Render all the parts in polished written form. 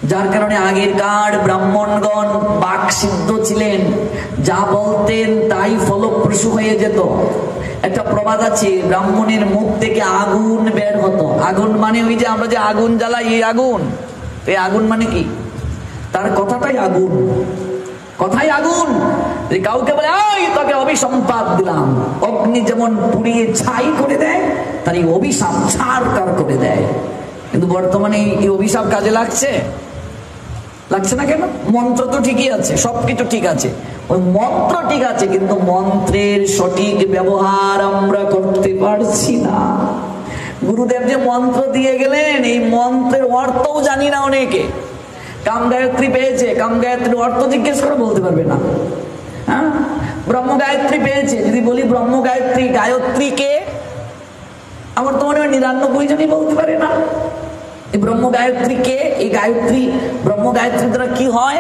যার কারণে আগেরকার ব্রাহ্মণগণ বাক সিদ্ধ ছিলেন, যা বলতেন তাই ফলপ্রসূ হয়ে যেত। একটা প্রবাদ আছে, ব্রাহ্মণের মুখ থেকে আগুন বের হতো। আগুন মানে ওই যে আমরা যে আগুন জ্বালাই, এই আগুন। এই আগুন মানে কি? তার কথাটাই আগুন, কথাই আগুন। কাউকে বলে ওই তোকে অভিসম্পাদ দিলাম, অগ্নি যেমন পুড়িয়ে ছাই করে দেয়, তার এই অভিশাপ ছাড়কার করে দেয়। কিন্তু বর্তমানে এই অভিশাপ কাজে লাগছে? লাগছে না কেন? মন্ত্র তো ঠিকই আছে, সবকিছু ঠিক আছে, ওই মন্ত্র ঠিক আছে, কিন্তু মন্ত্রের সঠিক ব্যবহার আমরা করতে পারছি না। গুরুদেব যে মন্ত্র দিয়ে গেলেন, এই মন্ত্রের অর্থও জানি না অনেকে। কাম গায়ত্রী পেয়েছে, কাম গায়ত্রীর অর্থ জিজ্ঞেস করে বলতে পারবে না। হ্যাঁ, ব্রহ্ম গায়ত্রী পেয়েছে, যদি বলি ব্রহ্ম গায়ত্রী, গায়ত্রী কে? আমার তো মনে হয় 99 জনই বলতে পারে না। এই ব্রহ্ম গায়ত্রী কে? এই গায়ত্রী, ব্রহ্ম গায়ত্রী দ্বারা কি হয়?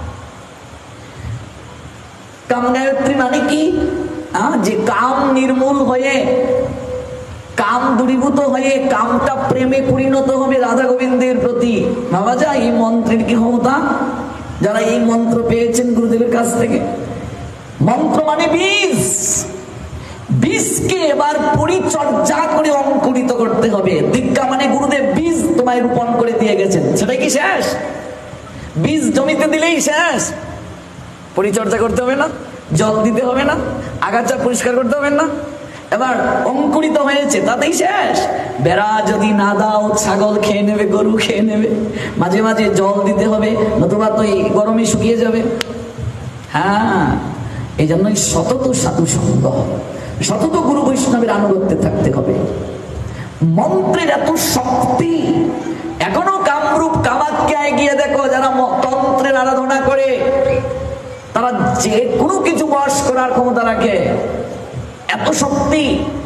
কাম গায়ত্রী মানে কি? যে কাম নির্মূল হয়ে, কাম দূরীভূত হয়ে কামটা প্রেমে পরিণত হবে রাধা গোবিন্দের প্রতি। ভাবা যায় এই মন্ত্রের কি ক্ষমতা, যারা এই মন্ত্র পেয়েছেন গুরুদেবের কাছ থেকে। মন্ত্র মানে বীজ, বীজকে এবার পরিচর্যা করে অঙ্কুরিত করতে হবে। দীক্ষা মানে গুরুদেব বীজ তোমায় রোপণ করে দিয়ে গেছেন, সেটাই কি শেষ? বীজ জমিতে দিলেই শেষ? পরিচর্যা করতে হবে না, জল দিতে হবে না, আগাছা পরিষ্কার করতে হবে না, এবার অঙ্কুরিত হয়েছে তাতেই শেষ? বেড়া যদি না দাও ছাগল খেয়ে নেবে, গরু খেয়ে নেবে। মাঝে মাঝে জল দিতে হবে, নতুবা তো এই গরমে শুকিয়ে যাবে। হ্যাঁ, এই জন্যই সতত সাধু সঙ্গ, সতত গুরু বৈষ্ণবের আনুগত্যে থাকতে হবে। মন্ত্রের এত শক্তি, এখনো কামরূপ কামাখ্যায় গিয়ে দেখো, যারা তন্ত্রের আরাধনা করে তারা যে কোনো কিছু বশ করার ক্ষমতা রাখে, এত শক্তি।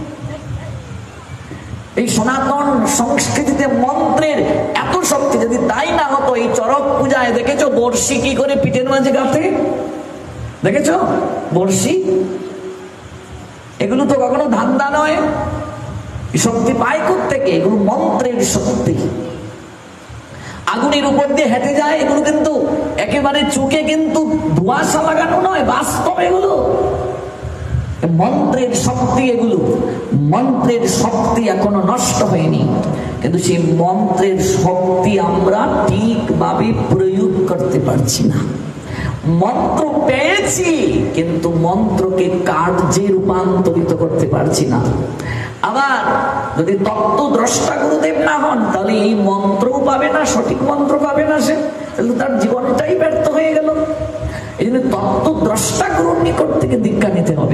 এই সনাতন সংস্কৃতিতে মন্ত্রের এত শক্তি। যদি তাই না হতো, এই চড়ক পূজায় দেখেছো বর্ষি কি করে পিঠের মাঝে গাঁথে? দেখেছো বর্ষি? এগুলো তো কখনো ধান্দা নয়। শক্তি পায় কোত্থেকে? এগুলো মন্ত্রের শক্তি। আগুনের উপর দিয়ে হেঁটে যায়, এগুলো কিন্তু একেবারে চোখে কিন্তু ধোঁয়াশা লাগানো নয়, বাস্তব এগুলো মন্ত্রের শক্তি। এগুলো মন্ত্রের শক্তি এখনো নষ্ট হয়নি, কিন্তু সেই মন্ত্রের শক্তি আমরা ঠিকভাবে প্রয়োগ করতে পারছি না। মন্ত্র পেয়েছি, কিন্তু মন্ত্রকে কার্যে রূপান্তরিত করতে পারছি না। আবার যদি তত্ত্বদ্রষ্টা গুরুদেব না হন, তাহলে এই মন্ত্রও পাবে না, সঠিক মন্ত্র পাবে না সে, তাহলে তার জীবনটাই ব্যর্থ হয়ে গেল। এই জন্য তত্ত্বদ্রষ্টা গুরুর নিকট থেকে দীক্ষা নিতে হবে।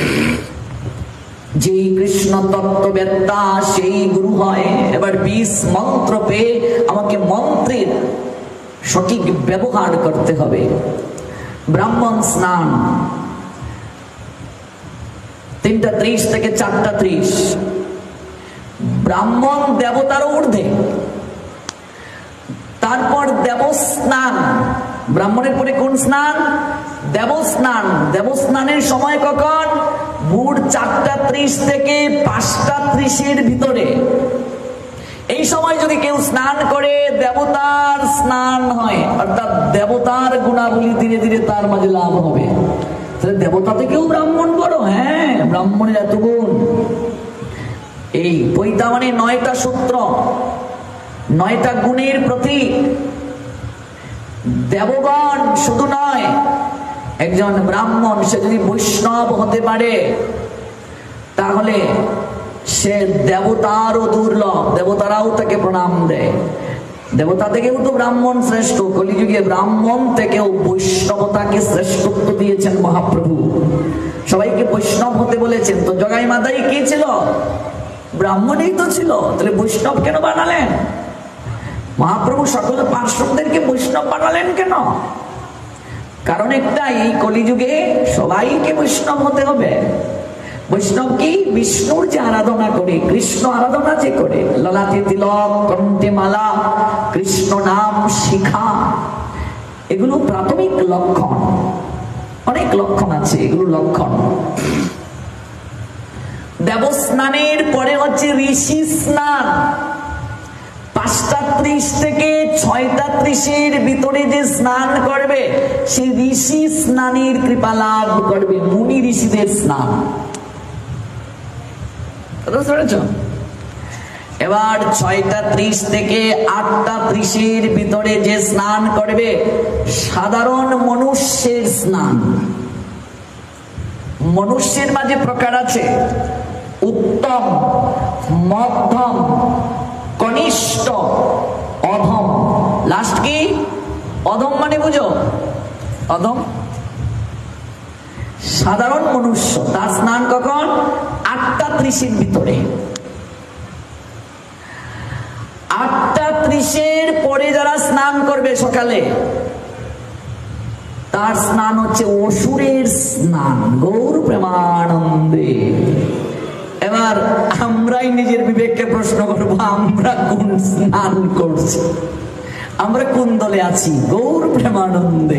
যেই কৃষ্ণ তত্ত্ববেত্তা সেই গুরু হয়। এবার 20 মন্ত্র পেয়ে আমাকে মন্ত্রের সঠিক ব্যবহার করতে হবে। ব্রাহ্মণ স্নান 3:30 থেকে 4:30। ব্রাহ্মণ দেবতার ঊর্ধ্বে, তারপর দেবস্নান। ব্রাহ্মণের পরে কোন স্নান? দেবস্নান। দেবস্নানের সময় কখন? ভোর 4:30 থেকে 5:30 ভিতরে। এই সময় যদি কেউ স্নান করে, দেবতার স্নান হয়, অর্থাৎ দেবতার গুণাবলী ধীরে ধীরে তার মাঝে লাভ হবে। তাহলে দেবতা থেকেও ব্রাহ্মণ বড়। হ্যাঁ, ব্রাহ্মণের এত গুণ। এই পৈতা মানে 9টা সূত্র, 9টা গুণের প্রতীক। দেবগণ শুধু নয়, একজন ব্রাহ্মণ সে যদি বৈষ্ণব হতে পারে, তাহলে সে দেবতারও দুর্লভ, দেবতারাও তাকে প্রণাম দেয়। দেবতা থেকেও তো ব্রাহ্মণ শ্রেষ্ঠ। কলিযুগে ব্রাহ্মণ থেকেও বৈষ্ণবতাকে শ্রেষ্ঠত্ব দিয়েছেন মহাপ্রভু। সবাইকে বৈষ্ণব হতে বলেছেন। তো জগাই মাতাই কি ছিল? ব্রাহ্মণই তো ছিল। তাহলে বৈষ্ণব কেন বানালেন? মহাপ্রভু সকল পার্শ্বদেরকে বৈষ্ণব বানালেন কেন? কারণ একটাই, এই কলিযুগে সবাইকে বৈষ্ণব হতে হবে। বৈষ্ণব কি? বিষ্ণুর যে আরাধনা করে, কৃষ্ণ আরাধনা যে করে, ললাটে তিলক, কণ্ঠে মালা, কৃষ্ণ নাম শিখা, এগুলো প্রাথমিক লক্ষণ। অনেক লক্ষণ আছে, এগুলো লক্ষণ। দেবস্নানের পরে হচ্ছে ঋষি স্নান। 5:30 থেকে 6:30 ভিতরে যে স্নান করবে সে ঋষি স্নানের কৃপা লাভ করবে, মুনি ঋষিদের স্নান। এবার 6:30 থেকে 8:30 ভিতরে যে স্নান করবে সাধারণ মনুষ্যের স্নান। মনুষ্যের মাঝে প্রকার আছে উত্তম, মধ্যম, কনিষ্ঠ, অধম। লাস্ট কি? অধম মানে বুঝো? অধম সাধারণ মনুষ্য, তার স্নান কখন? 8:30 ভিতরে। 8:30 পরে যারা স্নান করবে সকালে, তার স্নান হচ্ছে অসুরের স্নান। গৌর প্রেমানন্দে। এবার আমরাই নিজের বিবেককে প্রশ্ন করবো, আমরা কোন স্নান করছি? আমরা কোন দলে আছি? গৌর প্রেমানন্দে।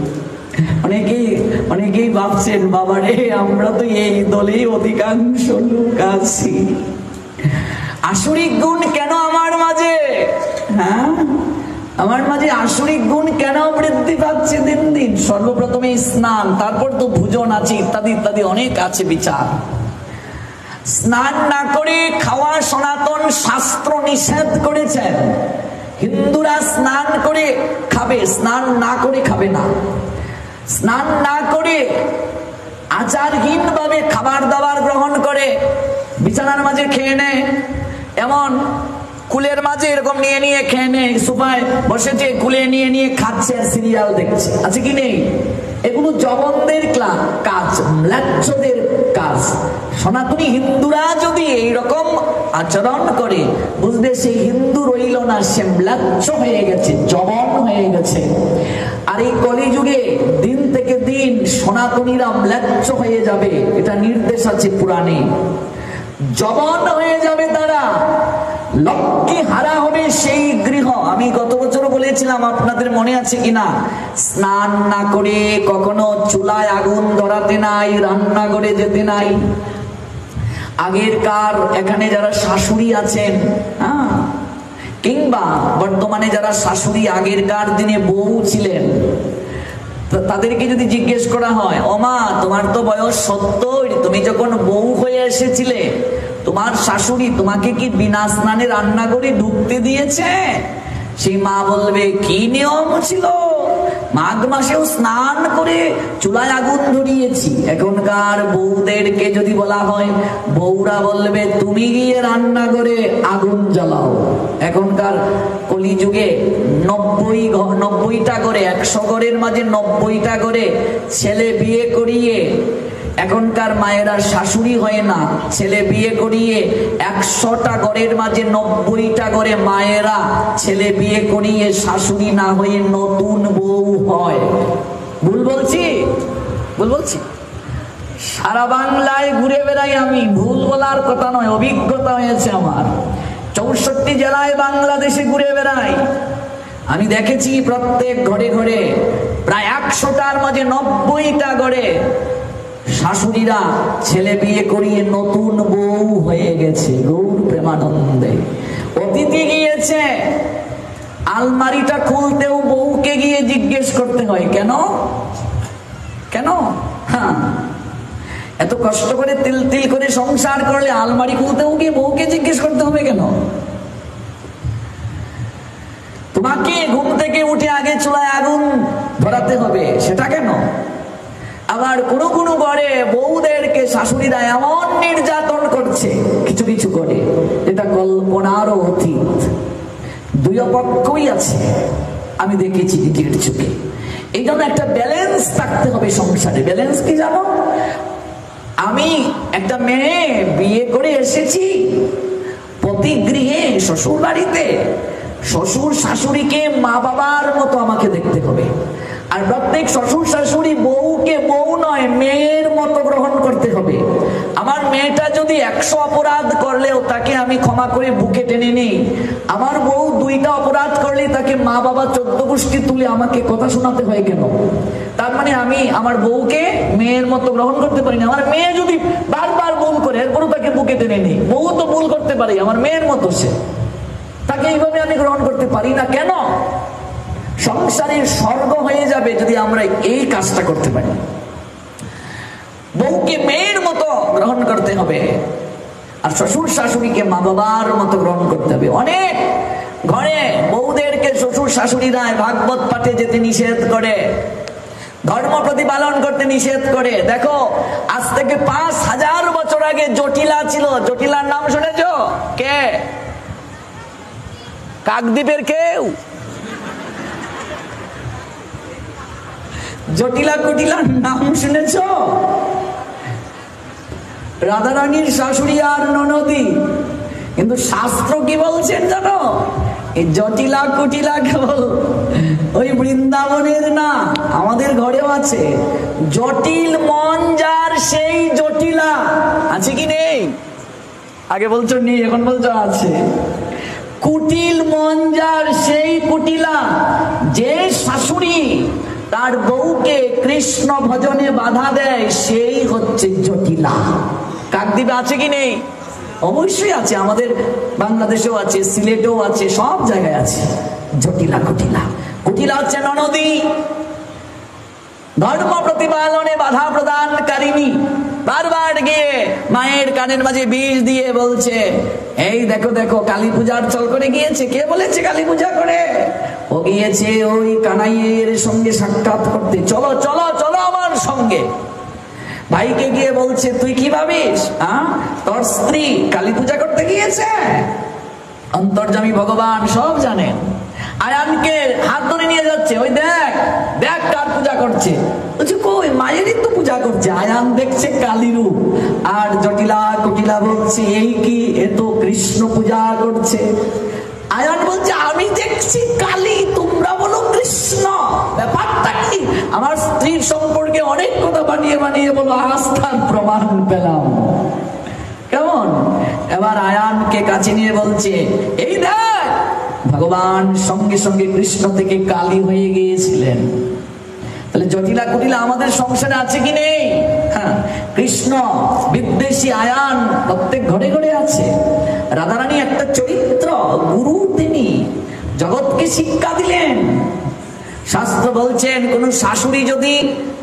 অনেকেই ভাবছেন বাবা রে, আমরা তো এই দলেই অধিকাংশ লোক আছি। আসরিক গুণ কেন আমার মাঝে? হ্যাঁ, আমার মাঝে আসরিক গুণ কেন বৃদ্ধি পাচ্ছে দিন দিন? সর্বপ্রথমে স্নান, তারপর তো ভোজন আছে, ইত্যাদি ইত্যাদি অনেক আছে বিচার। স্নান না করে খাওয়া সনাতন শাস্ত্র নিষেধ করেছেন। হিন্দুরা স্নান করে খাবে, স্নান না করে খাবে না। স্নান না করে আচারহীন ভাবে খাবার দাবার গ্রহণ করে বিছানার মাঝে খেয়ে নেয়, এমন কুলের মাঝে এরকম নিয়ে নিয়ে খেয়ে নেয়, সোফায় বসেছে কুলে নিয়ে নিয়ে খাচ্ছে আর সিরিয়াল দেখছে, আছে কি নেই? এগুলো জবনদের কাজ, ম্লাচ্ছদের কাজ। সনাতনী হিন্দুরা যদি এইরকম আচরণ করে, বুঝবে সেই হিন্দু রইল না, সে ম্লাচ্ছ হয়ে গেছে, জবন হয়ে গেছে। আর এই কলিযুগে দিন থেকে দিন সনাতনীরা ম্লাচ্ছ হয়ে যাবে, এটা নির্দেশ আছে পুরাণে। জবন হয়ে যাবে তারা, লক্ষ্মী হারা হবে সেই গৃহ। আমি গত বছর বলেছিলাম, আপনাদের মনে আছে কিনা, স্নান না করে কখনো চুলায় আগুন ধরাতে নাই, রান্না করে যেতে নাই। আগেরকার এখানে যারা শাশুড়ি আছেন, হ্যাঁ, কিংবা বর্তমানে যারা শাশুড়ি আগেরকার দিনে বউ ছিলেন, তাদেরকে যদি জিজ্ঞেস করা হয়, ওমা তোমার তো বয়স 70, তুমি যখন বউ হয়ে এসেছিলে তোমার শাশুড়ি তোমাকে কি বিনা স্নানে রান্না করে ঢুকতে দিয়েছে? সেই মা বলবে, কি নিয়ম ছিল, মাঘ মাসেও স্নান করে চুলায় আগুন ধরিয়েছি। এখনকার বউদেরকে যদি বলা হয়, বউরা বলবে, তুমি গিয়ে রান্না করে আগুন জ্বালাও। এখনকার কলিযুগে 90টা করে, 100 ঘরের মাঝে 90টা করে ছেলে বিয়ে করিয়ে, এখনকার মায়েরা শাশুড়ি হয় না, ছেলে বিয়ে করিয়ে 100টা ঘরের মাঝে 90টা করে মায়েরা ছেলে বিয়ে করিয়ে শাশুড়ি না হয়ে নতুন বউ হয়। ভুল বলছি? ভুল বলছি? সারা বাংলায় ঘুরে বেড়াই আমি, ভুল বলার কথা নয়, অভিজ্ঞতা হয়েছে আমার। 64 জেলায় বাংলাদেশে ঘুরে বেড়াই, আমি দেখেছি প্রত্যেক ঘরে ঘরে প্রায় 100টার মাঝে 90টা ঘরে শাশুড়িরা ছেলে বিয়ে করিয়ে নতুন বউ হয়ে গেছে। গৌর প্রেমানন্দে। অতিথি গিয়েছে, আলমারিটা খুলতেও বউকে গিয়ে জিজ্ঞেস করতে হয়, কেন কেন? হ্যাঁ, এত কষ্ট করে তিল তিল করে সংসার করলে আলমারি খুলতেও গিয়ে বউকে জিজ্ঞেস করতে হবে কেন? তোমাকে ঘুম থেকে উঠে আগে চুলায় আগুন ধরাতে হবে, সেটা কেন? আবার কোনো কোনো ঘরে বউদেরকে শাশুড়িরা এমন নির্যাতন করছে কিছু কিছু করে, এটা কল্পনারও অতীত। দুই পক্ষই আছে, আমি দেখেছি নিজের চোখে। এই জন্য একটা ব্যালেন্স থাকতে হবে সংসারে। ব্যালেন্স কি জানো? আমি একটা মেয়ে বিয়ে করে এসেছি প্রতি গৃহে, শ্বশুর বাড়িতে, শ্বশুর শাশুড়িকে মা বাবার মতো আমাকে দেখতে হবে। আর প্রত্যেক শ্বশুর শাশুড়ি বউকে বউ নয়, মেয়ের মতো গ্রহণ করতে হবে। আমার মেয়েটা যদি 100 অপরাধ করলেও তাকে আমি ক্ষমা করে বুকে টেনে নিই। আমার বউ 2টা অপরাধ করলে তাকে মা বাবা 14 গোষ্ঠী তুলে আমাকে কথা শোনাতে হয় কেন? তার মানে আমি আমার বউকে মেয়ের মতো গ্রহণ করতে পারি না। আমার মেয়ে যদি বারবার ভুল করে, এরপরও তাকে বুকে টেনে নিই। বউ তো ভুল করতে পারে, আমার মেয়ের মতো সে। তাকে এইভাবে আমি গ্রহণ করতে পারি না কেন? সংসারের স্বর্গ হয়ে যাবে যদি আমরা এই কাজটা করতে পারি। বউকে মেয়ের মতো গ্রহণ করতে হবে, আর শ্বশুর শাশুড়িকে মা বাবার মতো গ্রহণ করতে হবে। অনেক ঘরে বউদেরকে শ্বশুর শাশুড়িরা ভাগবত পাঠে যেতে নিষেধ করে, ধর্ম প্রতিপালন করতে নিষেধ করে। দেখো, আজ থেকে 5000 বছর আগে জটিলা ছিল। জটিলার নাম শুনেছ? কে? কাকদ্বীপের কেউ? জটিলা কুটিলার নাম শুনেছ? রাধারানীর শাশুড়ি আর ননদী। কিন্তু শাস্ত্র কি বলছেন জানো? এই জটিলা কুটিলা কেবল ওই বৃন্দাবনের না, আমাদের ঘরেও আছে। জটিল মন যার সেই জটিলা। আছে কি নেই? আগে বলছো নেই, এখন বলছো আছে। কুটিল মন যার সেই কুটিলা। যে শাশুড়ি তার বউকে কৃষ্ণ ভজনে বাধা দেয় সেই হচ্ছে জটিলা। কাকদ্বীপে আছে কি নেই? অবশ্যই আছে, আমাদের বাংলাদেশেও আছে, সিলেটেও আছে, সব জায়গায় আছে জটিলা কুটিলা। কুটিলা হচ্ছে ননদী, ধর্ম প্রতিপালনে বাধা প্রদানকারিণী। বারবার গিয়ে মায়ের কানের মাঝে বিষ দিয়ে বলছে, এই দেখো দেখো কালী পূজার চল করে গিয়েছে। কে বলেছে কালী পূজা করে? ও গিয়েছে ওই কানাইয়ের সঙ্গে সাক্ষাৎ করতে। চলো চলো চলো আমার সঙ্গে। ভাইকে গিয়ে বলছে, তুই কি ভাবিস তোর স্ত্রী কালী পূজা করতে গিয়েছে? অন্তর্যামী ভগবান সব জানেন। আয়ানকে হাত ধরে নিয়ে যাচ্ছে, ওই দেখ দেখ কার পূজা করছে। বলছে, কই মায়েরই তো পূজা করছে। আয়ান দেখছে কালী রূপ, আর জটিলা কুটিলা বলছে, এই কি, এ তো কৃষ্ণ পূজা করছে। আয়ান বলছে, আমি দেখছি কালী, তোমরা বলো কৃষ্ণ। ব্যাপারটা কি? আমার স্ত্রীর সম্পর্কে অনেক কথা বানিয়ে বানিয়ে বলো, আস্থার প্রমাণ পেলাম। কেমন? এবার আয়ানকে কাছে নিয়ে বলছে, এই দেখ ভগবান সঙ্গে সঙ্গে কৃষ্ণ থেকে কালী হয়ে গিয়েছিলেন। তাহলে জটিলা কুটিলা আমাদের সংসারে আছে কি নেই? হ্যাঁ, কৃষ্ণ বিদ্বেষী আয়ান প্রত্যেক ঘরে ঘরে আছে। রাধারানী একটা চরিত্র, গুরু, তিনি জগৎকে শিক্ষা দিলেন। শাস্ত্র বলছেন, কোন শাশুড়ি যদি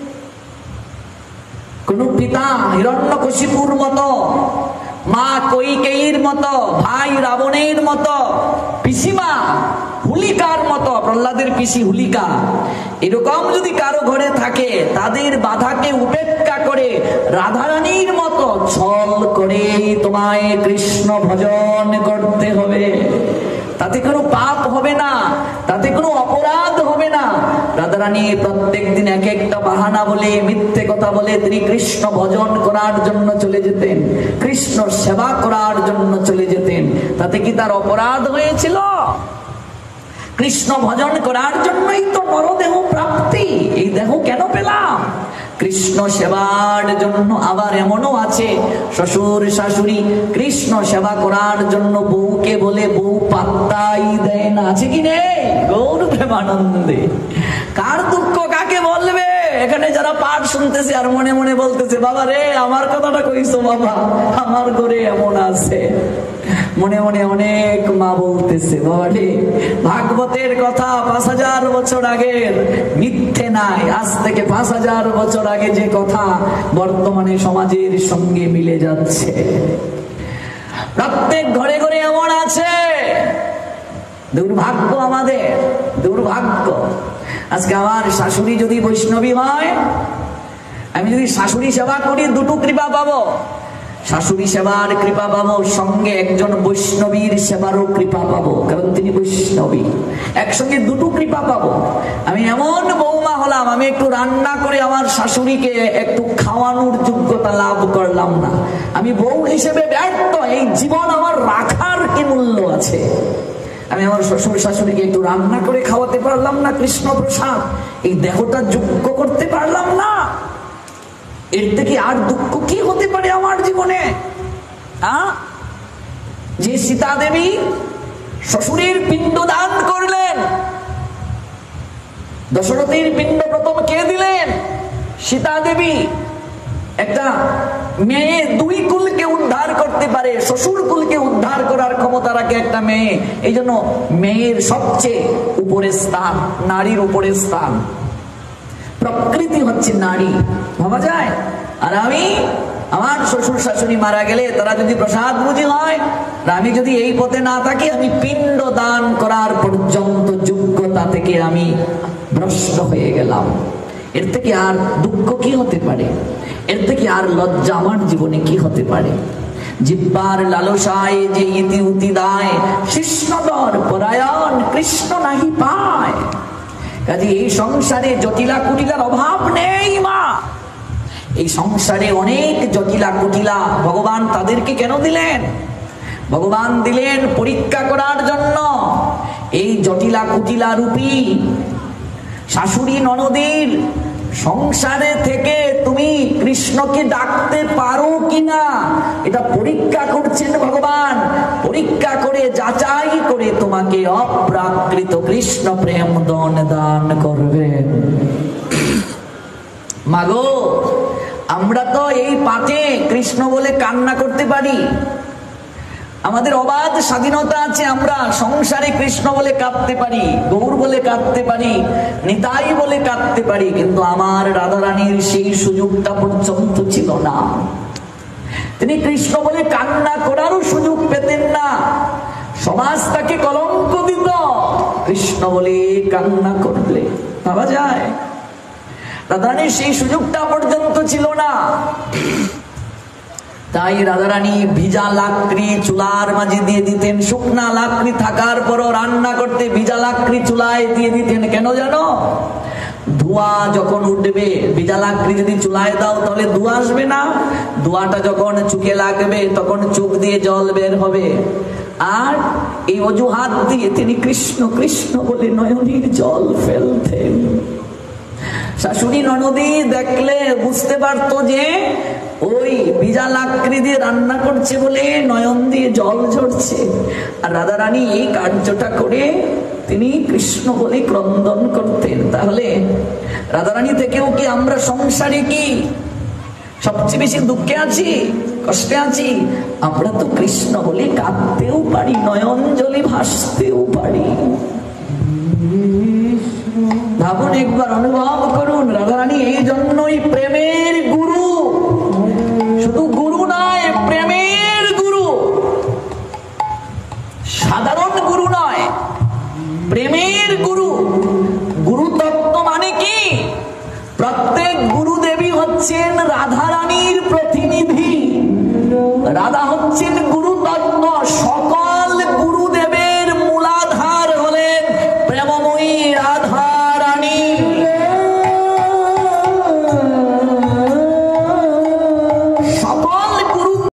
কোন পিতা হিরণ্যকশিপুর মতো, মা কৈকেয়ীর মতো, ভাই রাবণের মতো, পিসিমা হুলিকার মতো, প্রহ্লাদের পিসি হুলিকা, এরকম যদি কারো ঘরে থাকে, তাদের বাধাকে উপেক্ষা করে রাধারানীর মতো ছল করে তোমায় কৃষ্ণ ভজন করতে হবে। তাতে কোনো পাপ হবে না, তাতে কোনো অপরাধ হবে না। রাধারানী প্রত্যেক দিন এক একটা বাহানা বলে, মিথ্যে কথা বলে তিনি কৃষ্ণ ভজন করার জন্য চলে যেতেন, কৃষ্ণ সেবা করার জন্য চলে যেতেন। তাতে কি তার অপরাধ হয়েছিল? কৃষ্ণ ভজন করার জন্যই তো নরদেহ প্রাপ্তি। এই দেহ কেন পেলাম? কৃষ্ণ সেবার জন্য। আবার এমনও আছে, শ্বশুর শাশুড়ি কৃষ্ণ সেবা করার জন্য বউকে বলে, বউ পাত্তাই দেয় না। আছে কি নেই? গৌর প্রেমানন্দে। কার দুঃখ কাকে বলবে? এখানে যারা পাঠ শুনতেছে আর মনে মনে বলতেছে, বাবা রে আমার কথাটা কইছো বাবা, আমার ঘরে এমন আছে। মনে মনে অনেক মা বলতেছে, বাবা রে ভাগবতের কথা 5000 বছর আগের, মিথ্যে নাই। আজ থেকে 5000 বছর আগে যে কথা বর্তমানে সমাজের সঙ্গে মিলে যাচ্ছে। প্রত্যেক ঘরে ঘরে এমন আছে। দুর্ভাগ্য আমাদের, দুর্ভাগ্য। আজকে আমার শাশুড়ি যদি বৈষ্ণবী হয়, আমি যদি শাশুড়ি সেবা করি, দুটো কৃপা পাবো। শাশুড়ি সেবার কৃপা পাবো, সঙ্গে একজন বৈষ্ণবীর সেবারও কৃপা পাবো, কারণ তিনি বৈষ্ণবী। একসঙ্গে দুটো কৃপা পাবো। আমি এমন বৌমা হলাম, আমি একটু রান্না করে আমার শাশুড়িকে একটু খাওয়ানোর যোগ্যতা লাভ করলাম না, আমি বউ হিসেবে ব্যর্থ। এই জীবন আমার রাখার কি মূল্য আছে? আমি আমার শ্বশুর শাশুড়িকে একটু রান্না করে খাওয়াতে পারলাম না কৃষ্ণ প্রসাদ, এই দেহটা যোগ্য করতে পারলাম না। এর থেকে আর দুঃখ কি হতে পারে আমার জীবনে? যে সীতা দেবী শ্বশুরের পিণ্ড দান করলেন, দশরথের পিণ্ড প্রথম কে দিলেন? সীতা দেবী। একটা মেয়ে দুই কুলকে উদ্ধার করতে পারে। পারে, শ্বশুর কুলকে উদ্ধার করার ক্ষমতা রাখে একটা মেয়ে। এই জন্য মেয়ের সবচেয়ে উপরে স্থান, নারীর উপরে স্থান। প্রকৃতি হচ্ছে নারী, ভাবা যায়। আর আমি, আমার শ্বশুর শাশুড়ি মারা গেলে তারা যদি প্রসাদ বুঝি হয়, আমি যদি এই পথে না থাকি, আমি পিণ্ড দান করার পর্যন্ত যোগ্যতা থেকে আমি ভ্রষ্ট হয়ে গেলাম। এর থেকে আর দুঃখ কি হতে পারে? এর থেকে আর লজ্জা আমার জীবনে কি হতে পারে? জিহ্বার লালসায় যে ইতি উতি দায়, কৃষ্ণদর পরায়ণ কৃষ্ণ নাহি পায়। কাজে এই সংসারে জটিলা কুটিলার অভাব নেই মা। এই সংসারে অনেক জটিলা কুটিলা ভগবান তাদেরকে কেন দিলেন? ভগবান দিলেন পরীক্ষা করার জন্য। এই জটিলা কুটিলা রূপী শাশুড়ি ননদীর সংসারে থেকে তুমি কৃষ্ণকে ডাকতে পারো কিনা, এটা পরীক্ষা করছেন ভগবান। পরীক্ষা করে যাচাই করে তোমাকে অপ্রাকৃত কৃষ্ণ প্রেম দান করবেন। মাগো, আমরা তো এই পাঠে কৃষ্ণ বলে কান্না করতে পারি, আমাদের অবাধ স্বাধীনতা আছে। আমরা সংসারে কৃষ্ণ বলে কাঁদতে পারি, গৌর বলে কাঁদতে পারি, নিতাই বলে কাঁদতে পারি, কিন্তু আমার রাধারানীর সেই সুযোগটা পর্যন্ত ছিল না। তিনি কৃষ্ণ বলে কান্না করারও সুযোগ পেতেন না। সমাজ তাকে কলঙ্ক দিত কৃষ্ণ বলে কান্না করলে, ভাবা যায়। রাধারানীর সেই সুযোগটা পর্যন্ত ছিল না। তাই রাধারানী ভিজা লাকড়ি চুলার মাঝে দিয়ে দিতেন। শুকনা লাকড়ি থাকার পরও রান্না করতে ভিজা লাকড়ি চুলায় দিয়ে দিতেন। কেন জানো? ধোঁয়া যখন উঠবে, ভিজা লাকড়ি যদি চুলায় দাও তাহলে ধোঁয়া আসবে না। ধোঁয়াটা যখন চোখে লাগবে তখন চোখ দিয়ে জল বের হবে। আর এই অজুহাত দিয়ে তিনি কৃষ্ণ কৃষ্ণ বলে নয়নীর জল ফেলতেন। শাশুড়ি ননদী দেখলে বুঝতে পারতো যে ওই ভিজা লাকড়ি দিয়ে রান্না করছে বলে নয়ন দিয়ে জল ঝরছে। আর রাধারানী এই কার্যটা করে তিনি কৃষ্ণ বলে ক্রন্দন করতেন। তাহলে রাধারানী থেকেও কি আমরা সংসারে কি সবচেয়ে বেশি দুঃখে আছি, কষ্টে আছি? আমরা তো কৃষ্ণ বলে কাঁদতেও পারি, নয়ন জলে ভাসতেও পারি। ভাবুন, একবার অনুভব করুন। রাধারানী এই জন্যই প্রেমের গুরু, শুধু গুরু নয়, প্রেমের গুরু। সাধারণ গুরু নয়, প্রেমের গুরু। গুরু তত্ত্ব মানে কি? প্রত্যেক গুরুদেবী হচ্ছেন রাধারানীর প্রতিনিধি। রাধা হচ্ছেন গুরু তত্ত্ব। সকল গুরুদেবের মূলাধার হলেন প্রেমময়ী রাধা।